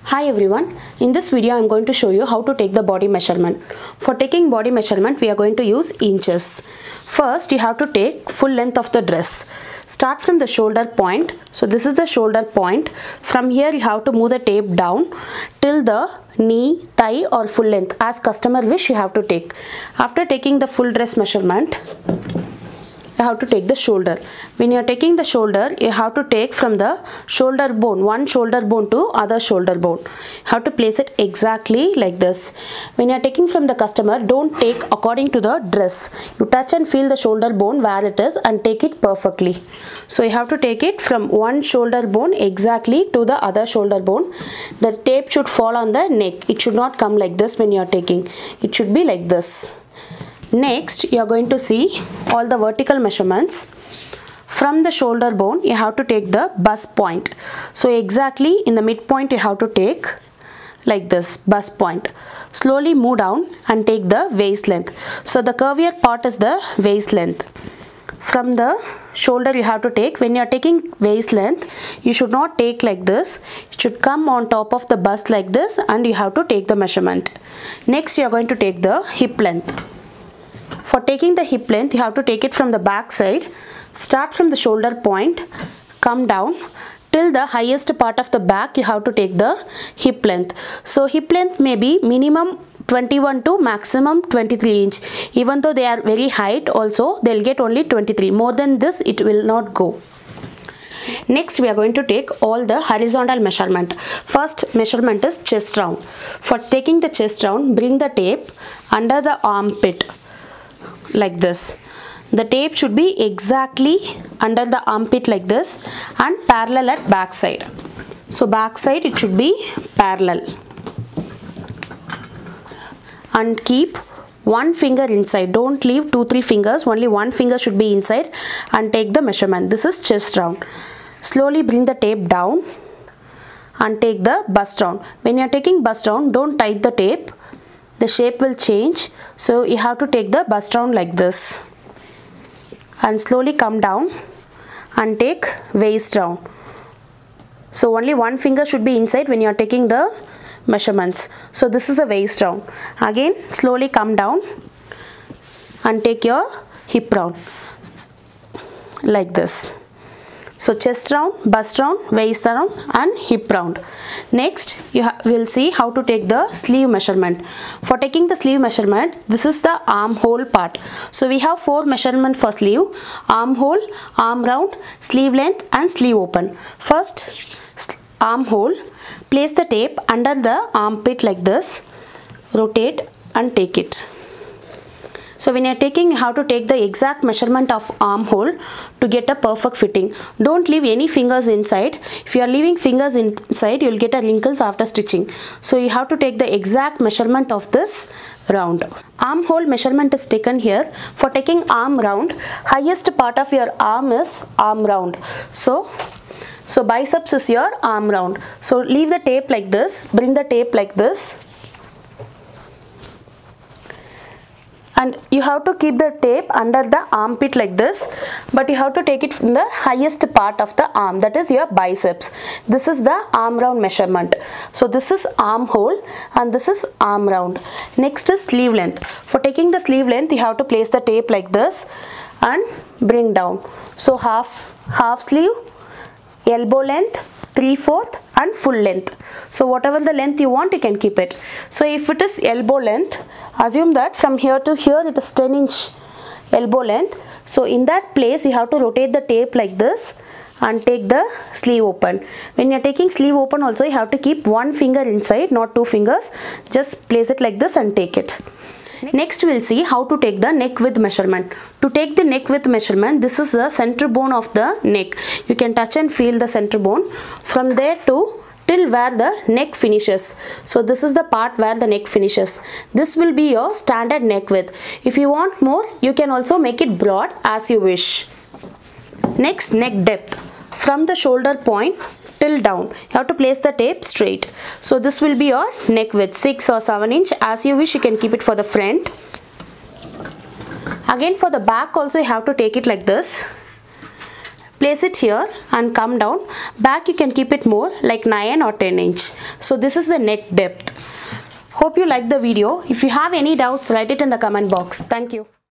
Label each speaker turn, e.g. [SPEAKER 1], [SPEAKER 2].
[SPEAKER 1] Hi everyone, in this video I am going to show you how to take the body measurement. For taking body measurement we are going to use inches. First you have to take full length of the dress. Start from the shoulder point. So this is the shoulder point. From here you have to move the tape down till the knee, thigh or full length as customer wish you have to take. After taking the full dress measurement, you have to take the shoulder. When you are taking the shoulder, you have to take from the shoulder bone, one shoulder bone to other shoulder bone. You have to place it exactly like this. When you are taking from the customer, don't take according to the dress. You touch and feel the shoulder bone where it is and take it perfectly. So you have to take it from one shoulder bone exactly to the other shoulder bone. The tape should fall on the neck. It should not come like this when you are taking. It should be like this. Next, you are going to see all the vertical measurements. From the shoulder bone, you have to take the bust point. So exactly in the midpoint, you have to take like this, bust point. Slowly move down and take the waist length. So the curvier part is the waist length. From the shoulder you have to take, when you are taking waist length, you should not take like this. It should come on top of the bust like this and you have to take the measurement. Next, you are going to take the hip length. For taking the hip length, you have to take it from the back side. Start from the shoulder point, come down till the highest part of the back. You have to take the hip length. So hip length may be minimum 21 to maximum 23 inch. Even though they are very height also, they'll get only 23. More than this, it will not go. Next, we are going to take all the horizontal measurement. First measurement is chest round. For taking the chest round, bring the tape under the armpit. Like this. The tape should be exactly under the armpit like this and parallel at back side. So back side it should be parallel. And keep one finger inside. Don't leave 2-3 fingers. Only one finger should be inside and take the measurement. This is chest round. Slowly bring the tape down and take the bust round. When you are taking bust round, don't tight the tape. The shape will change, so you have to take the bust round like this and slowly come down and take waist round. So only one finger should be inside when you are taking the measurements. So this is a waist round. Again slowly come down and take your hip round like this. So chest round, bust round, waist round and hip round. Next, you will see how to take the sleeve measurement. For taking the sleeve measurement, this is the armhole part. So we have 4 measurements for sleeve: armhole, arm round, sleeve length and sleeve open. First, armhole. Place the tape under the armpit like this. Rotate and take it. So when you are taking, you have to take the exact measurement of armhole to get a perfect fitting. Don't leave any fingers inside. If you are leaving fingers inside, you will get a wrinkles after stitching. So you have to take the exact measurement of this round. Armhole measurement is taken here. For taking arm round, highest part of your arm is arm round. So biceps is your arm round. So leave the tape like this. Bring the tape like this. And you have to keep the tape under the armpit like this, but you have to take it from the highest part of the arm, that is your biceps. This is the arm round measurement. So this is armhole and this is arm round. Next is sleeve length. For taking the sleeve length, you have to place the tape like this and bring down. So half sleeve, elbow length, 3/4 and full length. So whatever the length you want, you can keep it. So if it is elbow length, assume that from here to here it is 10-inch elbow length. So in that place you have to rotate the tape like this and take the sleeve open. When you are taking sleeve open also, you have to keep one finger inside, not 2 fingers. Just place it like this and take it. Next we will see how to take the neck width measurement. To take the neck width measurement, this is the center bone of the neck. You can touch and feel the center bone. From there to till where the neck finishes. So this is the part where the neck finishes. This will be your standard neck width. If you want more, you can also make it broad as you wish. Next, neck depth. From the shoulder point till down, you have to place the tape straight. So this will be your neck width, 6 or 7 inch. As you wish, you can keep it for the front. Again for the back also, you have to take it like this. Place it here and come down. Back you can keep it more, like 9 or 10 inch. So this is the neck depth. Hope you liked the video. If you have any doubts, write it in the comment box. Thank you.